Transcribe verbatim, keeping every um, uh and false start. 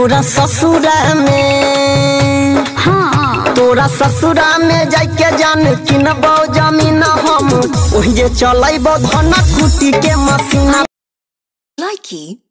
तोरा ससुरा में हाँ तोरा ससुरा में जाके जान किनबो जमीन हम ओहिजे चलैबो धन कुटी के मशीन। Likey